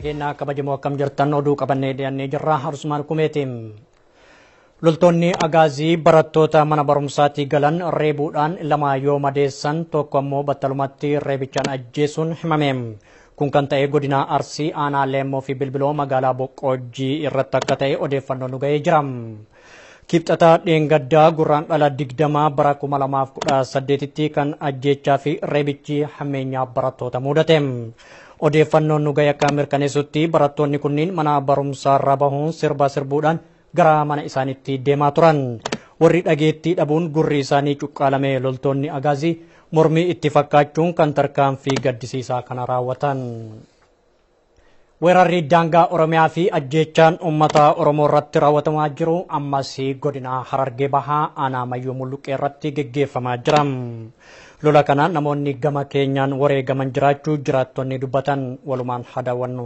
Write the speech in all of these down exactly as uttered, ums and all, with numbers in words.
Keenyaa kabajamoo akkam jirtan oduu qabannee dhiyaannee jirra Harusmaan Kumeetiin. Loltoonni agaazii barattoota mana barumsaatii galan reebuudhaan lama yoo madeessan tokko ammoo battalumatti reebichaan ajjeesuun himame. Kun kan ta'e godina Arsii aanaa Leemmoo fi Bilbiloo magaalaa Boqqojjii irratti akka ta'e odeeffannoo nu ga'ee jira. Kibxata dheengaddaa gurraan dhala digdamaa bara kuma lamaaf kudha saddeetitti kan ajjeechaa fi reebichi hammeenyaa barattoota mudate. Odeeffannoon nu ga'e akka mirkaneessutti barattoonni kunniin mana barumsaarraa bahuun sirba sirbuudhaan gara mana isaaniitti deemaa turan. Warri dhageettii dhabuun gurri isaanii cuqqaalame loltoonni agaazii mormii itti fakkaachuun kan tarkaanfii gaddisiisaa kana raawwatan. Weerarri daangaa Oromiyaa fi ajjeechaan uummata Oromoo irratti raawwatamaa jiru ammas godina Harargee Bahaa aanaa Mayyuu Mulluqqee irratti geggeeffamaa jira. Lola kana namoonni gama keenyaan wareegaman jiraachuu jiraattonni dubbatan walumaan hadawannu.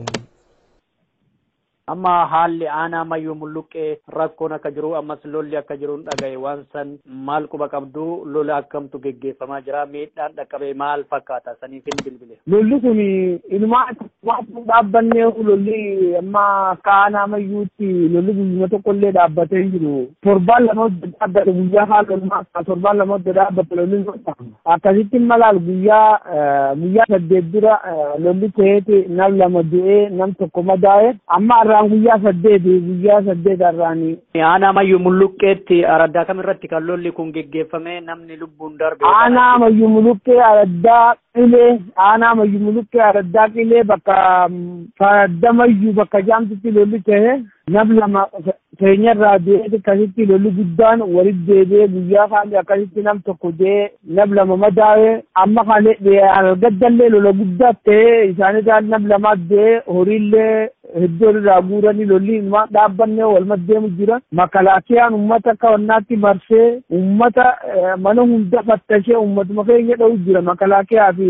Amma haalli aanaa Mayyuu Mulluqqee rakkoon akka jiru ammas lolli akka jiru dhagaye waan san maal quba qabdu lola akkamtu geggeeffamaa jira miidhaan dhaqqabee maal fakkaata saniif hin bilbile. Lolli kun ilmaa waan dhaabbannee lolli amma akka aanaa Mayyuutti lolli guyyuma tokkollee dhaabbatee jiru. Torbaan lama dhaabbate guyyaa haala ilmaa torbaan lama dhaabbate lolli akkasitti malaal guyyaa guyyaa saddeet dura lolli ta'eeti nam lama du'ee nam tokko madaa'e amma guyyaa saddeeti guyyaa saddeet arraanii. Aanaa Mayyuu Mulluqqeetti araddaa kamirratti kan lolli kun geggeeffame namni lubbuun darbe. Aanaa Mayyuu Mulluqqee araddaa qilee aanaa Mayyuu Mulluqqee araddaa qilee bakka faradda Mayyuu bakka jaamtitti lolli ta'e nam lama keenyarraa dee'ee akkasitti lolli guddaan walitti deebi'ee guyyaa kaanii akkasitti nam tokko dee'ee nam lama madaa'ee amma kalee argaddallee lola guddaa ta'ee isaanii nam lamaa dee'ee horiillee hedduu irraa guuranii lolli ilmaa dhaabbanne walma deemu jira. Makalaakiyaan uummata akka wannaatti marsee uummata mana hunda fattashee uummatuma keenya dha'u jira. Makalaakiyaa fi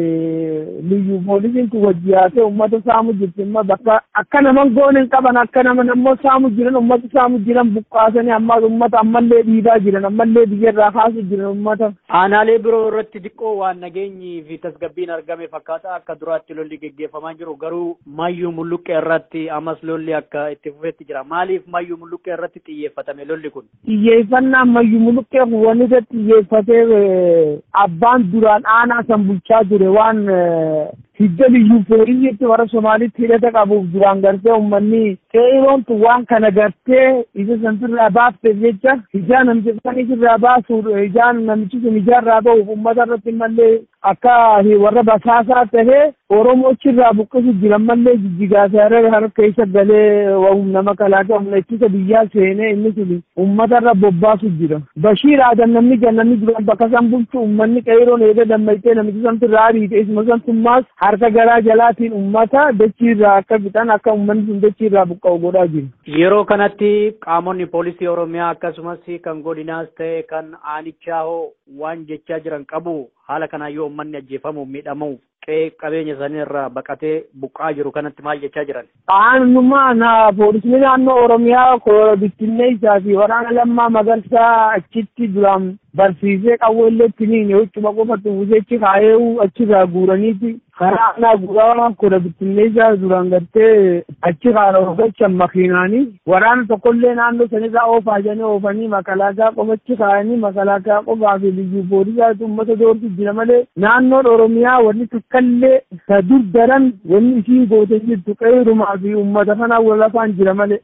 liyyuu poolisiin kun wajjiyaatee uummata saamu jirti. Imma bakka akka naman goonen qaban akka naman ammoo saamu jiran uummata saamu jiran buqqaasanii ammas uummata ammallee dhiibaa jiran ammallee biyyarraa kaasu jiran uummata. Aanaalee biroo irratti xiqqoo waan nageenyii fi tasgabbiin argame fakkaata akka duraatti lolli geggeeffamaa jiru garuu Mayyuu Mulluqqee irratti ammas lolli akka itti fufeetti jira. Maaliif Mayyuu Mulluqqee irratti xiyyeeffatame lolli kun? Xiyyeeffannaan Mayyuu Mulluqqee wanni xiyyeeffatee abbaan duraan aanaa san bulchaa ture waan hidda liyyuu poolisiitti warra Somaaliitti hidhata qabuuf duraan gartee uummanni qeeroontu waan kana gartee isa sanirraa baafteef jecha ijaa namicha sanis irraa baasuuf ijaan namichi sun ijaarraa ba'uuf uummata irratti mallee akka warra basaasaa tahee Oromoochi irraa buqqisu jiran mallee jijjigaasee harka keessa galee humna makalaakaa humna ittisa biyyaa seenee inni sun uummata irra bobbaasu jira. Bashiir Aadan namni jannanni duraan bakka san bulchu uummanni qeeroon eega dammaytee namichi santu irraa ariite isuma santummaas harka garaa jalaatiin uummata dachii irraa akka bitan akka uummanni sun dachii irraa buqqa'u godhaa jiru. Yeroo kanatti qaamonni poolisii Oromiyaa akkasumas kan godinaas ta'e kan aanichaa hoo waan jechaa jiran qabu haala kanaa yoo uummanni ajjeefamuuf miidhamuuf qe'ee qabeenya isaanii irraa baqatee buqqaa jiru kanatti maal jechaa jiran? Aanumaa na poolisii naannoo Oromiyaa bittinnee isaa fi waraana Lammaa Magarsaa achitti duraan barsiisee qawweellee tiniin huccuma qofatti uwwiseechi kaayee achirraa guuraniiti. Karaa aanaa guuraa kudha bittinnee isaa duraan gartee achi kaara hogachan makiinaanii waraana tokkollee naannoo sanirraa oofaa jedhanii oofanii makalaakaa qofachi kaayanii makalaakaa qofaa fi liyyuu poolisaatu uummata doorti jira malee naannoon Oromiyaa wanni takkallee ta dur daran wanni isiin goote jirtu qeerumaa fi uummata kanaa wal lafaan jira malee.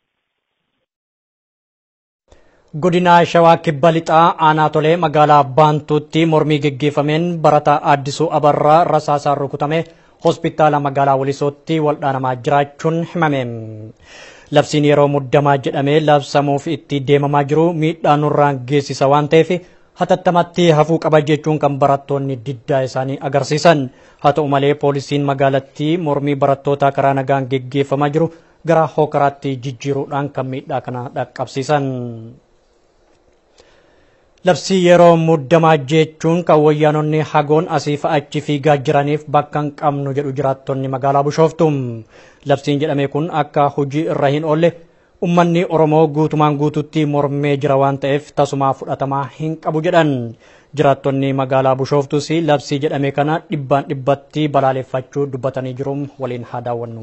Godina Shawaa Kibba Lixaa aanaa tolee magaalaa Baantuutti mormii geggeeffameen barataa Addisuu Abarraa rasaasaan rukutame hospitaala magaalaa Walisootti waldhaanamaa jiraachuun himame. Labsiin yeroo muddamaa jedhamee labsamuuf itti deemamaa jiru miidhaa nurraan geessisa waan ta'eef hatattamatti hafuu qaba jechuun kan barattoonni diddaa isaanii agarsiisan. Haa ta'u malee poolisiin magaalattii mormii barattootaa karaa nagaan geggeeffamaa jiru gara hookaraatti jijjiiruudhaan kan miidhaa kana dhaqqabsiisan. Labsii yeroo muddamaa jechuun kan wayyaanonni hagoon asiif achi fiigaa jiraniif bakka hin qabnu jedhu jiraattonni magaalaa Bishooftu. Labsiin jedhame kun akka hojii irra hin oolle ummanni Oromoo guutumaan guututti mormee jira waan ta'eef tasumaa fudhatamaa hin qabu jedhan. Jiraattonni magaalaa Bishooftuus labsii jedhame kana dhibbaan dhibbatti balaaleffachuu dubbatanii jiru. Waliin haa daawwannu.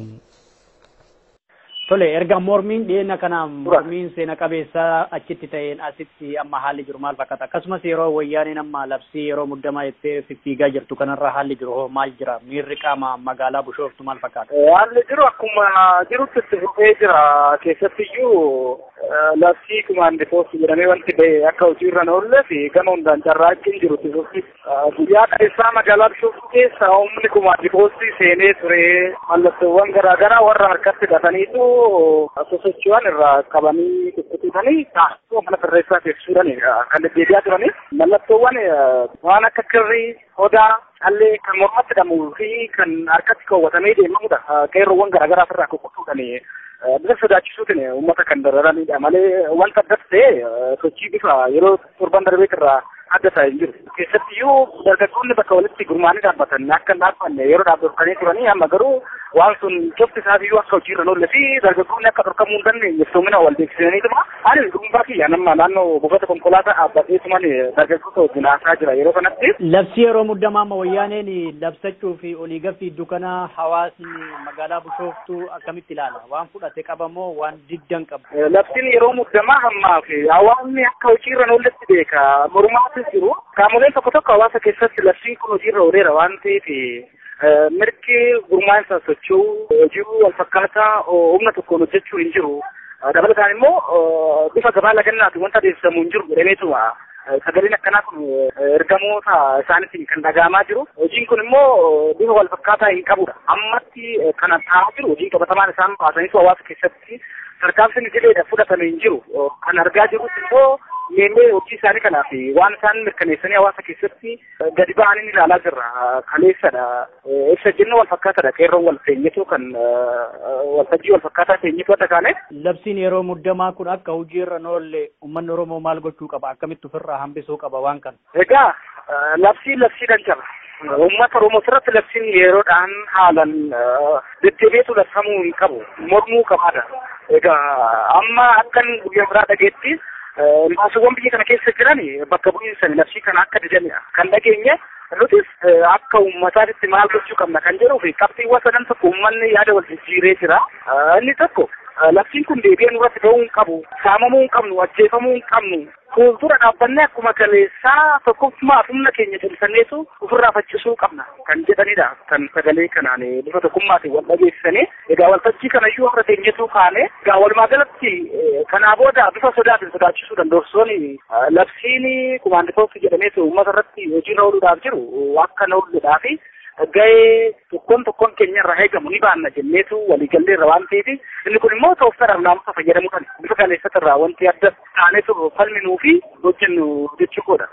Tole erga mormiin dhiyeenya kana mormiin seena qabeessa achitti ta'een asitti amma haalli jiru maal fakkaata? Akkasumas yeroo wayyaaniin amma labsii yeroo muddamaa jettee fiigaa jirtu kanarra haalli jiru hoo maal jira? Miirri qaama magaalaa Bishooftu maal fakkaata? Haalli jiru akkuma jirutti itti fufee jira. Keessattiyyuu labsii kumaandi poost jedhamee wanti ba'e akka hojiirra hin oolle fi gama hundaan carraaqqiin jiru itti fufi. Guyyaa keessaa magaalaa Bishooftu keessa humni kumaandi poostii seenee ture mallattoowwan garaagaraa warra harkatti hidhataniitu sosochiiwwan irraa qabanii kukkutanii taasisuu mana sirreessaa teessisuudhaan kan deddeebi'aa turanii mallattoowwan waan akka kirrii, odaa, callee kan mormatti hidhamuu fi kan harkatti kaawwatamee deemamudha. Qeerroowwan garaagaraa irraa kukkutuudhaan bifa sodaachisuutiin uummata kan dararanidha malee wanta adda ta'e sochii bifa yeroo torban darbeet irraa adda ta'e hin jiru. Keessattiyyuu dargaggoonni bakka walitti gurmaa'anii dhaabbatan akka hin dhaabbanne yeroo dhaabbatanii turanii amma garuu waan sun cufti isaatiyyuu akka hojiirra hin oolle fi dargaggoonni akka dhorkamuu hin dandeenye iftoomina wal beeksisaniituma ani dhuunfaa kiyya nama naannoo buufata konkolaataa dhaabbateetuman dargaggoota wajjin haasaa jira yeroo kanatti. Labsii yeroo muddamaa amma wayyaaneen labsachuu fi olii gaaffii dukana hawaasni magaalaa Bishooftuu akkamitti ilaala? Waan fudhate qabamoo waan diddan qabu? Labsiin yeroo muddamaa ammaa fi hawaasni akka hojiirra hin oolletti beeka. Mormaatis jiru. Qaamoleen tokko tokko hawaasa keessatti labsiin kun hojiirra ooleera waan ta'eef mirgi gurmaa'insa socho'uu hojii wal fakkaataa humna tokkoon hojjechuu hin jiru. Dabalataan immoo bifa gabaa lagannaatu wanta adeemsifamu hin jiru jedhameetuma sagaleen akkanaa kun ergamoota isaaniitiin kan dhagahamaa jiru. Hojiin kun immoo bifa wal fakkaataa hin qabudha. Ammatti kana ta'aa jiru hojii qabatamaan isaan baasaniitu hawaasa keessatti tarkaanfiin jireenya fudhatame hin jiru. Kan argaa jirus immoo meemee hojii isaanii kanaaf waan isaan mirkaneessanii hawaasa keessatti gadi ba'anii ilaalaa jirra. Kaleessadha. Ibsa jennu wal fakkaataadha. Qeerroon wal teenyetu kan waltajjii wal fakkaataa teenyetu adda kaane. Labsiin yeroo muddamaa kun akka hojiirra hin oolle uummanni Oromoo maal gochuu qaba? Akkamitti ofirraa hambisuu qaba waan kana? Egaa labsiin labsiidhaan jaba. Uummata Oromoo irratti labsiin yeroodhaan haalan deddeebiitu labsamuu hin qabu. Mormuu qabaadha. Egaa amma akkan guyyaa biraa dhageetti maasiiwwan biyya kana keessa jiran bakka bu'iinsa labsii kana akka didanidha. Kan dhageenye nutis akka uummataatti maal gochuu qabna kan jedhuu fi qabxiiwwan sadan tokko uummanni yaada wal jijjiiree jira. Inni tokko labsiin kun deebi'ee nurratti ba'uu hin qabu, saamamuu hin qabnu, ajjeefamuu hin qabnu. Fuuldura dhaabbannee akkuma kaleessaa tokkummaa fi humna keenya cimsanneetu ofirraa faccisuu qabna kan jedhanidha. Kan sagalee kanaan bifa tokkummaatiin wal dhageessisanii egaa waltajjii kanayyuu har'a teenyetu kaane egaa walumaa galatti kanaa booda bifa sodaatiin sodaachisuu danda'uun labsiin kumaandi poost jedhameetu uummata irratti hojiirra ooluudhaaf jiru akka na ooludhaa fi gahee tokkoon tokkoon keenya irraa eegamu ni baanna jenneetu waliigallee irra waan ta'eef inni kun immoo tooftaadhaaf naamusa fayyadamuu kan bifa kaleessatti irraa wanti adda taanetu falminuu fi hojjennu jechuudha.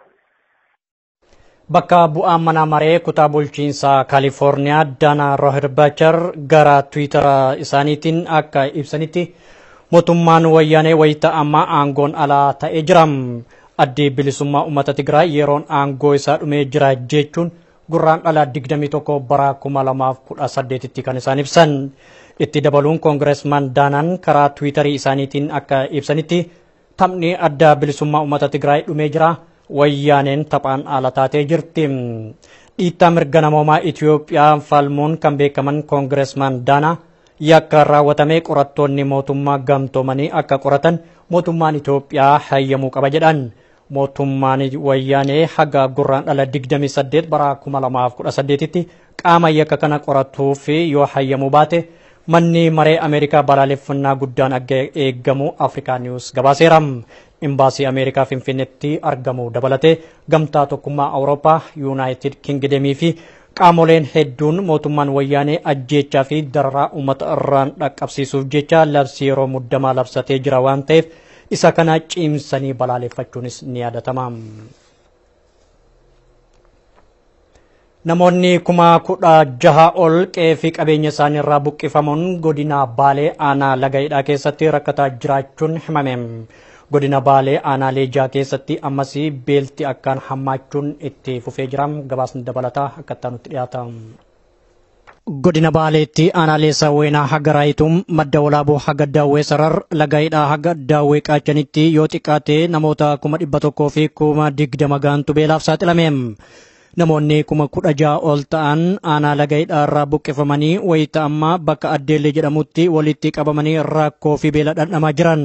Bakka bu'aan mana maree kutaa bulchiinsaa Kaalifoorniyaa Daana Rohirbaachar gara Tiwiitara isaaniitiin akka ibsanitti mootummaan wayyaanee wayita amma aangoon alaa ta'ee jira. Addi bilisummaa uummata Tigraay yeroon aangoo isaa dhumee jira jechuun gurraan dhala digdamii tokko bara kuma lamaaf kudha saddeetitti kan isaan ibsan. Itti dabaluun koongireesmaan Daanaan karaa Tiwiitarii isaaniitiin akka ibsanitti taphni adda bilisummaa uummata Tigraay dhumee jira. Wayyaaneen taphaan ala taatee jirti. Dhiittaa mirga namoomaa Itoophiyaa falmuun kan beekaman koongireesmaan Daanaa yakka raawwatame qorattoonni mootummaa gamtoomanii akka qoratan mootummaan Itoophiyaa hayyamuu qaba jedhan. Mootummaan wayyaanee haga gurraan dhala digdamii saddeet bara kuma lamaaf kudha saddeetitti qaama yakka kana qoratuu fi yoo hayyamuu baate manni maree Ameerikaa balaaleffannaa guddaan akka eegamu Afrikaa Niwus gabaaseera. Imbaasii Ameerikaa Finfinneetti argamu dabalatee gamtaa tokkummaa Awurooppaa, Yuunaayitid Kingdemii fi qaamoleen hedduun mootummaan wayyaanee ajjeechaa fi dararaa uummata irraan dhaqqabsiisuuf jecha labsii yeroo muddamaa labsatee jira waan ta'eef isa kana cimsanii balaaleffachuunis ni yaadatama. Namoonni kuma kudha jaha ol qe'ee fi qabeenya isaanii irraa buqqifamuun godina Baalee aanaa Lagaidhaa keessatti rakkataa jiraachuun himame. Godina Baalee aanaa Leejaa keessatti ammas beelti akkaan hammaachuun itti fufee jira. Gabaasni dabalataa akka itti dhiyaata. Godina Baaleetti aanaalee Sawweenaa haga Raayitum madda walaaboo haga Daawwee Sarar lagaidhaa haga Daawwee Qaachanitti yoo xiqqaate namoota kuma dhibba tokkoo fi kuma digdama gaantu beelaaf saaxilameem. Namoonni kuma kudha ja'a ol ta'an aanaa lagaidhaa irraa buqqifamanii wayita amma bakka Addeellee jedhamutti walitti qabamanii rakkoo fi beela dhandhamaa jiran.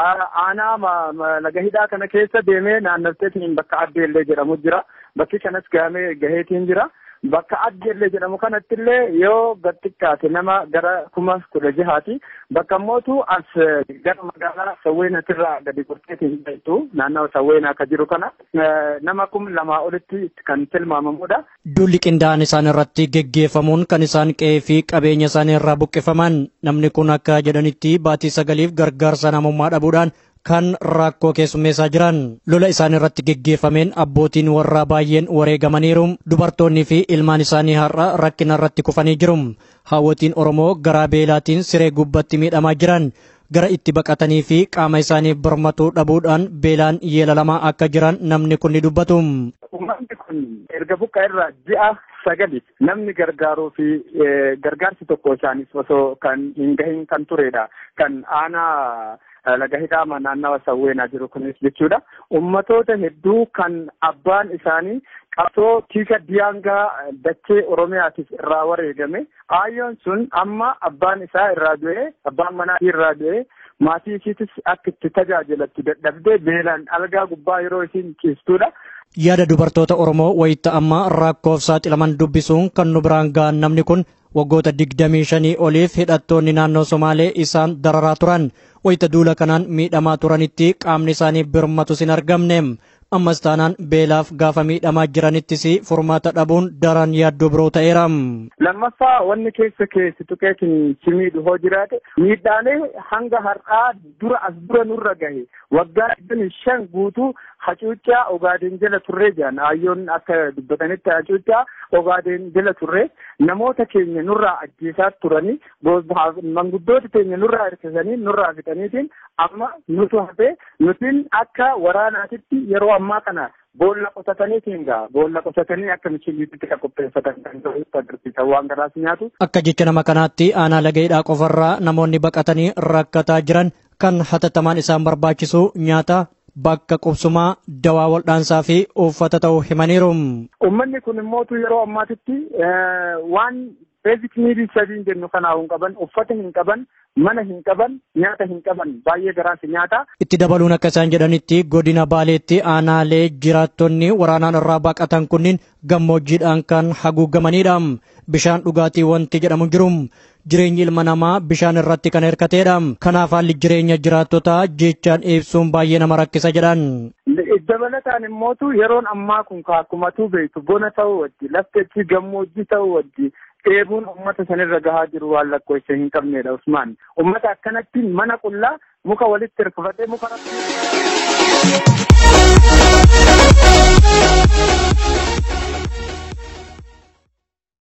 Aanaa lagahidhaa kana keessa deemee naannofteetiin bakka Addeellee jedhamu jira. Bakki kanas gahamee gaheetiin jira. Bakka Addeellee jedhamu kanatti illee yoo gad xiqqaate nama gara kuma kudha jahaati. Bakka mootu as gara magaalaa Sawweenaatirraa gadi qurxeetiin jirtu naannoo Sawweenaa akka jiru kana nama kuma lamaa olitti kan tilmaamamudha. Duulli qindaa'an isaan irratti geggeeffamuun kan isaan qe'ee fi qabeenya isaanii irraa buqqifaman namni kun akka jedhanitti baatii sagaliif gargaarsa namummaa dhabuudhaan kan rakkoo keessummeessaa jiran. Lola isaan irratti geggeeffameen abbootiin warraa baay'een wareegamaniiru. Dubartoonni fi ilmaan isaanii har'a rakkina irratti kufanii jiru. Hawwatiin Oromoo garaa beelaatiin siree gubbatti miidhamaa jiran gara itti baqatanii fi qaama isaanii birmatuu dhabuudhaan beelaan yeelalamaa akka jiran namni kun ni dubbatu. Uummanni kun erga buqqaa irraa ji'a sagaliif namni gargaaruu fi gargaarsi tokko isaanis osoo kan hin gahin kan turedha. Kan aanaa lagahidhaa naannawa Sawweenaa jiru kunis jechuudha. Ummatoota hedduu kan abbaan isaanii qabsoo tiika diyaangaa dachee Oromiyaatiif irraa wareegame. Aayyoon sun amma abbaan isaa irraa du'ee abbaan manaa irraa du'ee maatii isiitis akka itti tajaajilatti dadhabdee beelaan algaa gubbaa yeroo isiin ciistudha. Yaada dubartoota Oromoo wayita amma rakkoof saaxilaman dubbisuun kan nu biraan ga'an namni kun waggoota digdamii shanii oliif hidhattoonni naannoo Somaalee isaan dararaa turan. Wayita duula kanaan miidhamaa turanitti qaamni isaanii birmatus hin argamne. Ammas taanaan beelaaf gaafa miidhamaa jiranittis furmaata dhabuun daran yaaddoo biroo ta'eera. Lammaffaa wanni keessa keessi tuqeetiin si miidhu hoo jiraate miidhaalee hanga har'aa dura as dura nurra gahe waggaa digdamii shan guutuu hacuuccaa Ogaadeen jala turree jiran aayyoon akka dubbatanitti hacuuccaa Ogaadeen jala turree namoota keenya nurraa ajjeesaa turanii manguddoota keenya nurraa hirkisanii nurraa fixaniitiin amma nutu hafee nutiin akka waraanaatitti yeroo ammaa kana boolla qotataniitiin gaa boolla qotatanii akka michiliitti kan qopheeffatan kan ta'u agarsiisan waan garaas nyaatu. Akka jecha nama kanaatti aanaa lagaidhaa qofarraa namoonni baqatanii rakkataa jiran kan hatattamaan isaan barbaachisu nyaata bakka qubsumaa dawaa waldhaansaa fi uffata ta'uu himaniiru. Uummanni kun immoo yeroo ammaatitti waan basic needs sadiin jennu kanaa hin qaban uffata hin qaban mana hin qaban nyaata hin qaban baay'ee garaas nyaata. Itti dabaluun akka isaan jedhanitti godina Baaleetti aanaalee jiraattonni waraanaan irraa baqatan kunniin gammoojjiidhaan kan haguugamanidha. Bishaan dhugaatii wanti jedhamu jiru. Jireenyi ilma namaa bishaan irratti kan hirkateedha. Kanaaf haalli jireenya jiraattotaa jechaan ibsuun baay'ee nama rakkisa jedhan. Dabalataan immootu yeroon ammaa kun akkumatu beektu bona ta'uu wajji lafteetti gammoojjii ta'uu wajji dheebuun uummata sanirra gahaa jiru waan lakkoofsa hin qabnedha Usmaan. Uummata akkanatti mana qullaa muka walitti hirkifatee muka